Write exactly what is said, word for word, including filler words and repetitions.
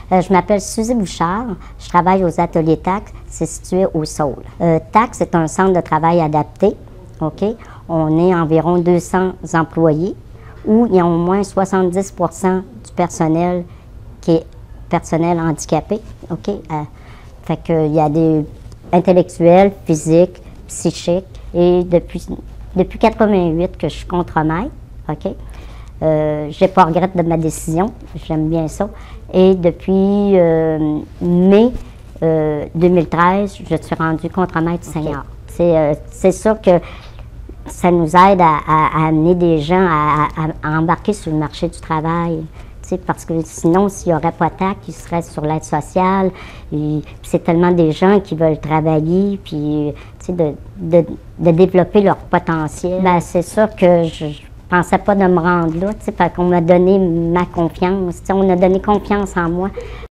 Euh, je m'appelle Suzy Bouchard, je travaille aux ateliers T A C, c'est situé au Saule. Euh, T A C, c'est un centre de travail adapté, OK? On est environ deux cents employés, où il y a au moins soixante-dix pour cent du personnel qui est personnel handicapé, OK? Euh, fait qu'il y a des intellectuels, physiques, psychiques, et depuis, depuis quatre-vingt-huit que je suis contremaître, OK? Euh, j'ai pas regret de ma décision, j'aime bien ça. Et depuis euh, mai euh, deux mille treize, je suis rendue contremaître senior. Okay. C'est euh, c'est sûr que ça nous aide à, à, à amener des gens à, à, à embarquer sur le marché du travail. Parce que sinon, s'il n'y aurait pas T A C, ils seraient sur l'aide sociale. C'est tellement des gens qui veulent travailler, puis de, de, de développer leur potentiel. Ben, c'est sûr que je ne pensais pas de me rendre là, parce qu'on m'a donné ma confiance. On a donné confiance en moi.